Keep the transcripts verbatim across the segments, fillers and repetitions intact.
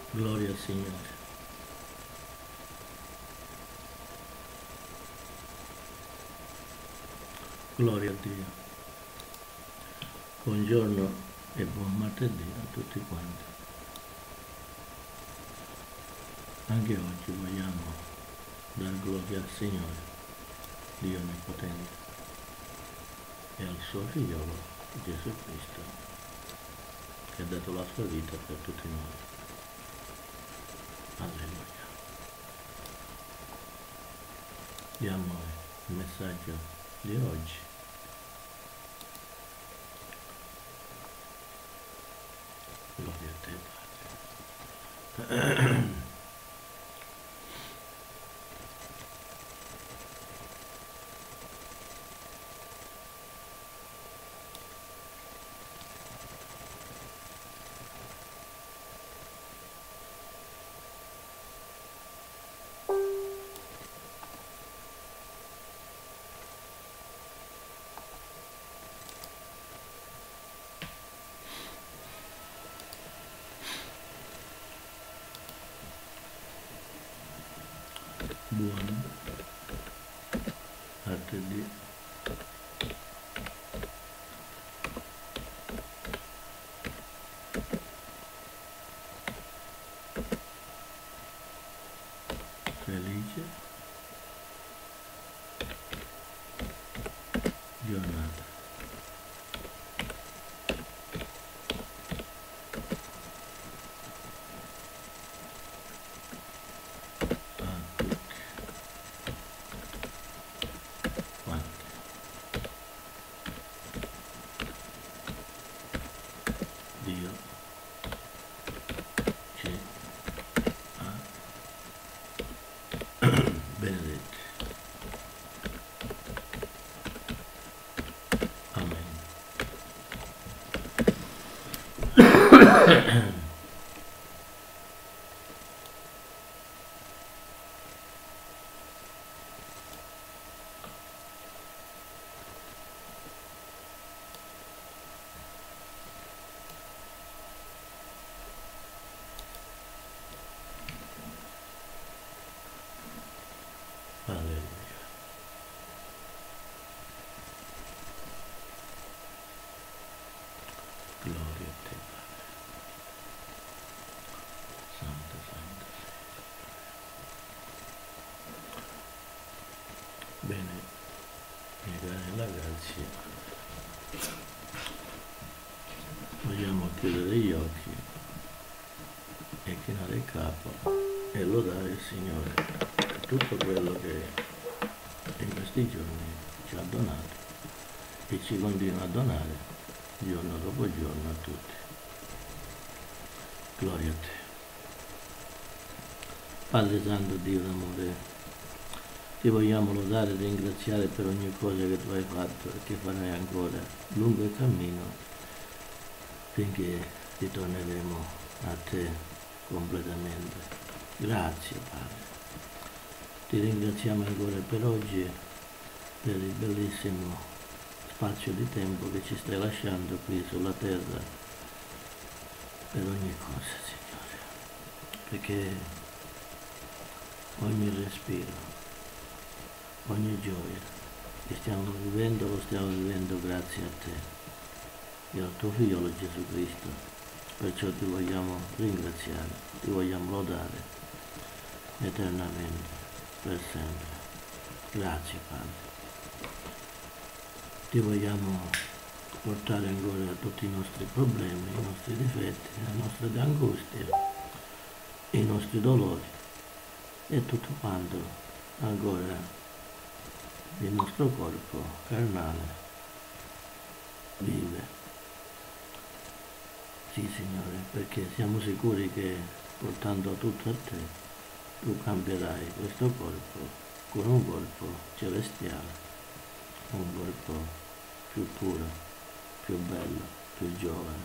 Gloria al Signore. Gloria a Dio. Buongiorno e buon martedì a tutti quanti. Anche oggi vogliamo dar gloria al Signore, Dio Onnipotente, e al suo figliolo Gesù Cristo, che ha dato la sua vita per tutti noi. Alleluia. Diamo il messaggio di oggi. Gloria a te, Padre. Buon martedì. Felice giornata. Dio ci ha benedetti. Amen. Alleluia. Gloria a te, Padre. Santo, santo sei. Bene, mia cara la grazia, vogliamo chiudere gli occhi e chinare il capo e lodare il Signore per tutto quello che in questi giorni ci ha donato e ci continua a donare giorno dopo giorno a tutti. Gloria a te. Padre Santo, Dio d'amore, ti vogliamo lodare e ringraziare per ogni cosa che tu hai fatto e che farai ancora lungo il cammino finché ritorneremo a te completamente. Grazie, Padre. Ti ringraziamo ancora per oggi, per il bellissimo spazio di tempo che ci stai lasciando qui sulla terra per ogni cosa, Signore, perché ogni respiro, ogni gioia che stiamo vivendo lo stiamo vivendo grazie a te e al tuo figliolo Gesù Cristo. Perciò ti vogliamo ringraziare, ti vogliamo lodare eternamente, per sempre. Grazie, Padre. Ti vogliamo portare ancora tutti i nostri problemi, i nostri difetti, le nostre angustie, i nostri dolori e tutto quanto ancora il nostro corpo carnale vive. Sì, Signore, perché siamo sicuri che portando tutto a te, tu cambierai questo corpo con un corpo celestiale, un corpo più puro, più bello, più giovane.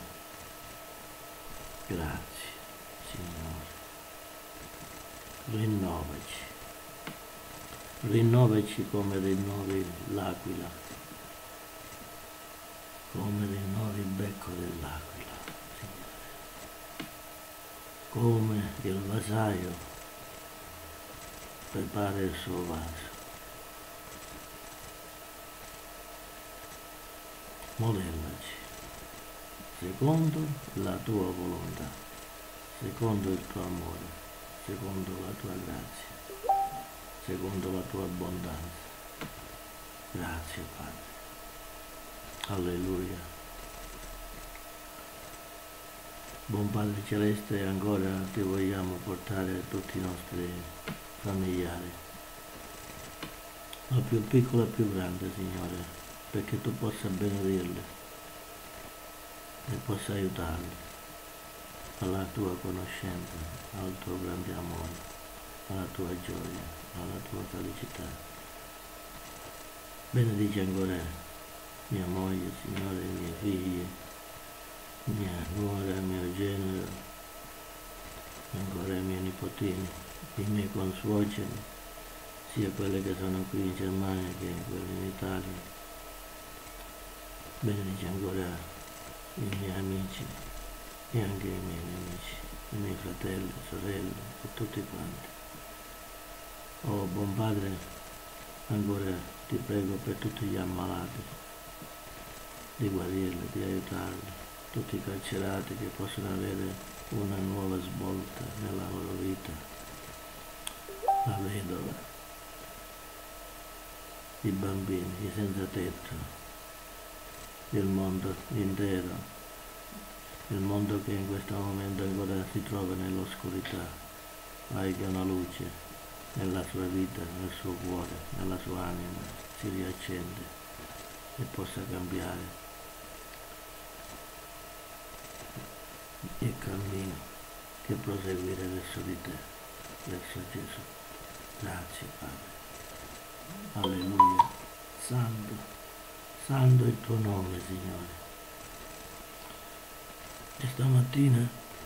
Grazie, Signore. Rinnovaci. Rinnovaci come rinnovi l'aquila, come rinnovi il becco dell'aquila, Signore. come il vasaio prepara il suo vaso. Modellaci secondo la tua volontà, secondo il tuo amore, secondo la tua grazia, secondo la tua abbondanza. Grazie Padre. Alleluia. Buon Padre Celeste, ancora ti vogliamo portare tutti i nostri familiari, la più piccola e più grande, Signore, perché tu possa benedirli e possa aiutarli alla tua conoscenza, al tuo grande amore, alla tua gioia, alla tua felicità. Benedici ancora mia moglie, Signore, i miei figli, mia nuora, mio genero, ancora i miei nipotini, i miei consuoceri, sia quelle che sono qui in Germania che quelle in Italia. Benedici ancora i miei amici e anche i miei nemici, i miei fratelli, sorelle e tutti quanti. Oh, buon Padre, ancora ti prego per tutti gli ammalati, di guarirli, di aiutarli, tutti i carcerati che possono avere una nuova svolta nella loro vita, la vedova, i bambini, i senza tetto, il mondo intero, il mondo che in questo momento ancora si trova nell'oscurità, vai che una luce nella sua vita, nel suo cuore, nella sua anima si riaccende e possa cambiare il cammino che proseguire verso di te, verso Gesù. Grazie Padre. Alleluia. Santo. Santo è il tuo nome, Signore. E stamattina,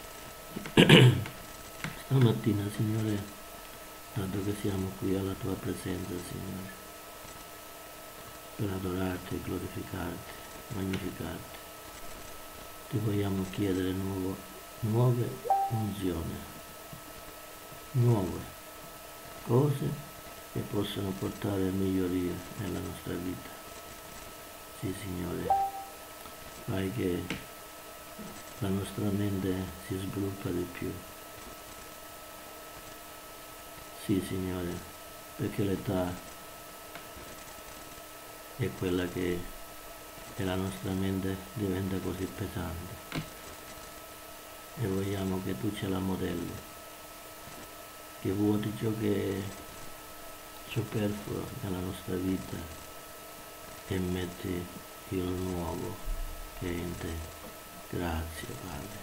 stamattina, Signore, dato che siamo qui alla tua presenza, Signore, per adorarti, glorificarti, magnificarti, ti vogliamo chiedere nuovo, nuove unzioni, nuove cose che possono portare miglioria nella nostra vita. Sì, Signore, fai che la nostra mente si sviluppa di più. Sì, Signore, perché l'età è quella che e la nostra mente diventa così pesante e vogliamo che tu ce la modelli, che vuoti ciò che è superfluo nella nostra vita e metti il nuovo che è in te. Grazie Padre,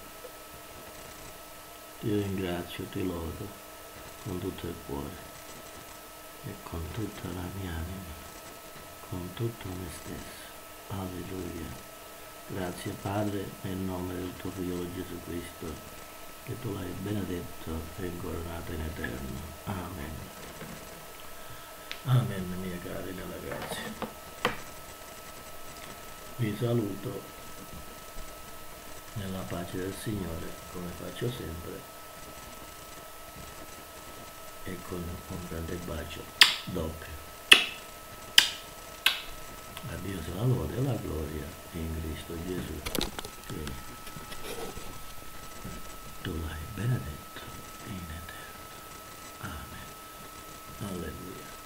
ti ringrazio, ti lodo con tutto il cuore e con tutta la mia anima, con tutto me stesso. Alleluia. Grazie Padre, nel nome del tuo Figlio Gesù Cristo, che tu l'hai benedetto e incoronato in eterno. Amen. Amen, mia cari nella grazia. Vi saluto nella pace del Signore, come faccio sempre, e con un grande bacio doppio. A Dio sia la lode e la gloria in Cristo Gesù, che tu l'hai benedetto in eterno. Amen. Alleluia.